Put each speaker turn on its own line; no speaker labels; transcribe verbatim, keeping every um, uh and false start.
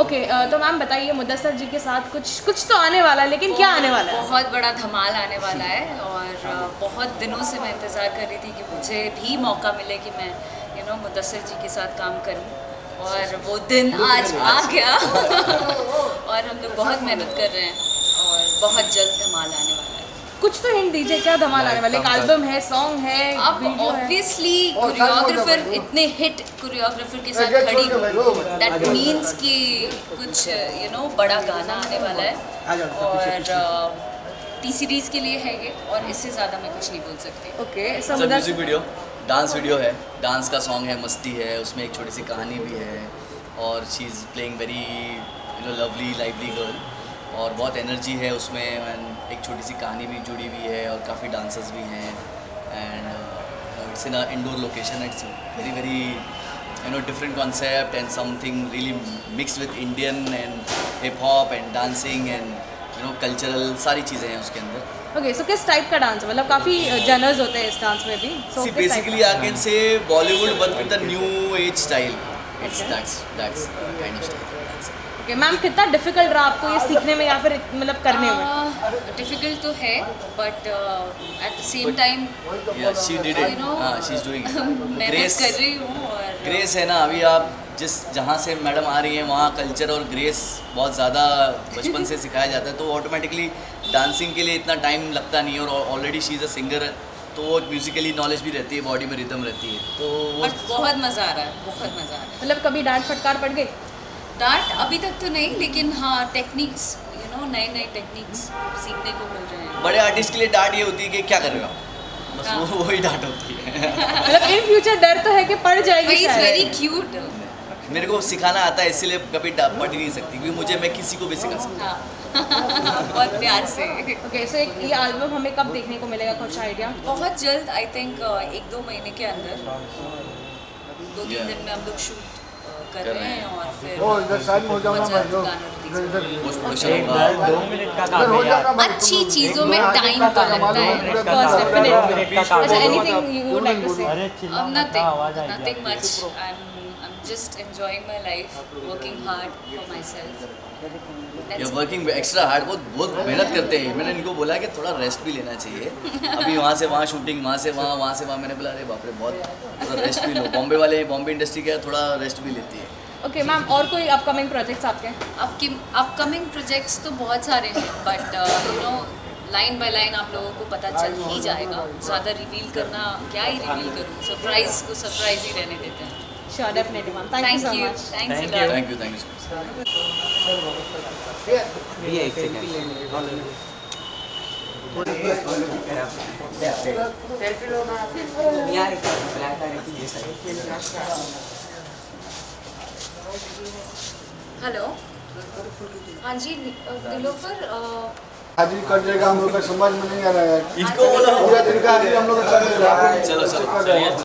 Okay okay, तो ma'am बताइए मुदस्सर जी के साथ कुछ कुछ तो आने वाला है, लेकिन क्या आने वाला है?
बहुत बड़ा धमाल आने वाला है और बहुत दिनों से मैं इंतज़ार कर रही थी कि मुझे भी मौका मिले कि मैं यू नो मुदस्सर जी के साथ काम करूं और वो दिन आज आ गया और हम लोग बहुत मेहनत कर रहे हैं और बहुत जल्द धमाल आने वाला है।
कुछ तो हिंट दीजिए, क्या धमाल आने वाला है? एक एल्बम है, सॉन्ग है,
अब ऑब्वियसली कोरियोग्राफर इतने हिट कोरियोग्राफर के साथ खड़ी हूँ, दैट मीन्स कि कुछ यू नो बड़ा गाना आने वाला है और टी सीरीज के लिए है ये और इससे ज़्यादा मैं कुछ नहीं बोल सकती।
Okay,
so music video, dance video है, डांस का सॉन्ग है, मस्ती है, उसमें एक छोटी सी कहानी भी है और she is playing very you know lovely lively girl और बहुत एनर्जी है उसमें एंड एक छोटी सी कहानी भी जुड़ी हुई है और काफ़ी डांसर्स भी हैं and it's in a indoor location. It's very very you know different concept and something really mixed with Indian and hip hop and dancing and you know cultural सारी चीज़ें हैं उसके अंदर।
ओके, सो किस टाइप का dance है? मतलब काफ़ी जनर्स होते हैं इस डांस में भी।
See basically I can say Bollywood but with the new age style. It's that's that's kind of style.
Okay ma'am, कितना डिफिकल्ट रहा आपको ये सीखने में या फिर मतलब करने में?
डिफिकल्ट तो है but at the same time
she did it, हां शी इज डूइंग
मैं ग्रेस कर रही हूँ और
ग्रेस है ना। अभी आप जिस जहाँ से मैडम आ रही हैं वहाँ कल्चर और ग्रेस बहुत ज़्यादा बचपन से सिखाया जाता है तो ऑटोमेटिकली डांसिंग के लिए इतना टाइम लगता नहीं है और already she is a singer तो वो म्यूजिकली नॉलेज भी रहती है, बॉडी में रिदम रहती है तो वो
बहुत मज़ा आ रहा है, बहुत मज़ा आ रहा है।
मतलब कभी डांट फटकार पड़ गई?
डांट अभी तक तो नहीं, लेकिन हाँ टेक्निक्स यू नो नए नए टेक्निक्स सीखने को मिल रहे हैं।
बड़े आर्टिस्ट के लिए डांट ये होती है कि क्या कर रहे हो आप, बस हाँ। वो वही डांट होती है।
मतलब इन फ्यूचर डर तो है कि पड़ जाएगी।
It's very cute.
मेरे को सिखाना आता है इसलिए कभी पढ़ ही नहीं सकती क्योंकि मुझे मैं किसी को भी सिखा सकता
हूँ बहुत प्यार से।
ओके, सो एक ये एल्बम हमें कब देखने को मिलेगा, कुछ आइडिया?
बहुत जल्द, आई थिंक एक दो महीने के अंदर, दो तीन दिन में हम लोग शूट कर रहे हैं और फिर अच्छी चीज़ों में टाइम तो लगता है। Nothing nothing much, just enjoying my life, working hard for myself.
You're working extra hard, बहुत बहुत मेहनत करते हैं। मैंने इनको बोला कि थोड़ा रेस्ट भी लेना चाहिए। अभी वहाँ से वहाँ शूटिंग, वहाँ से वहाँ, वहाँ से वहाँ, मैंने बोला अरे बाप रे बहुत थोड़ा रेस्ट भी लो। बॉम्बे वाले बॉम्बे इंडस्ट्री क्या थोड़ा रेस्ट भी लेती है।
ओके मैम, और कोई अपकमिंग प्रोजेक्ट्स आपके?
आपके अपकमिंग प्रोजेक्ट्स तो बहुत सारे हैं but you know line by line आप लोगों को पता चल ही जाएगा। ज़्यादा रिवील करना, क्या ही रिवील करूँ, सरप्राइज को सरप्राइज ही रहने देते हैं।
Sure, definitely, ma'am. Thank,
thank
you so
you.
much.
Thanks
thank
a lot.
Thank you, thank you so much.
ये एक सेकंड। सेल्फी लो ना यार, ब्लैक आईडी ये साइड।
हेलो, हाँ जी नीलोफर,
हाजिरी कर देगा हम लोग का समझ में नहीं आ रहा है।
इनको बोला
पूरा दिन का हम लोग
चलो चलो